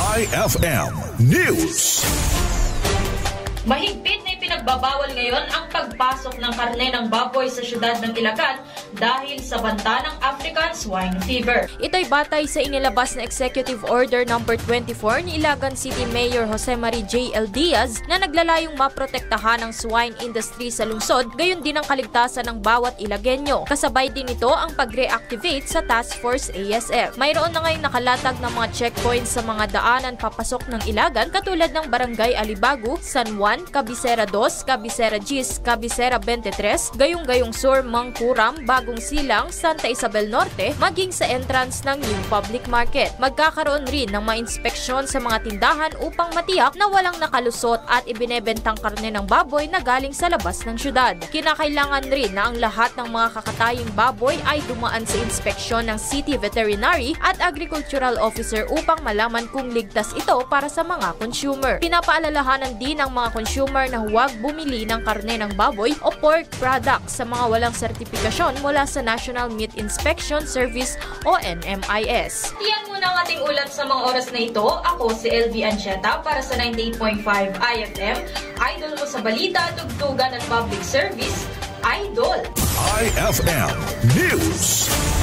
IFM News. Mahigpit na ipinagbabawal ngayon ang pagpasok ng karne ng baboy sa syudad ng Ilagan dahil sa banta ng African Swine Fever. Ito'y batay sa inilabas na Executive Order No. 24 ni Ilagan City Mayor Jose Marie J.L. Diaz na naglalayong maprotektahan ang swine industry sa lungsod, gayon din ang kaligtasan ng bawat Ilagenyo. Kasabay din ito ang pag-reactivate sa Task Force ASF. Mayroon na ngayon nakalatag ng mga checkpoints sa mga daanan papasok ng Ilagan katulad ng Barangay Alibagu, San Juan, Cabecera 2, Cabecera Gis, Cabecera 23, Gayong-Gayong Sur, Mangkuram, Bagong Silang, Santa Isabel Norte, maging sa entrance ng New Public Market. Magkakaroon rin ng mga inspeksyon sa mga tindahan upang matiyak na walang nakalusot at ibinebentang karne ng baboy na galing sa labas ng syudad. Kinakailangan rin na ang lahat ng mga kakataying baboy ay dumaan sa inspeksyon ng City Veterinary at Agricultural Officer upang malaman kung ligtas ito para sa mga consumer. Pinapaalalahanan din ng mga consumer na huwag bumili ng karne ng baboy o pork products sa mga walang sertifikasyon mula sa National Meat Inspection Service o NMIS. Yan muna ang ating ulat sa mga oras na ito. Ako si LV Ancheta para sa 98.5 IFM. Idol mo sa balita, tugtugan at public service, Idol. IFM News.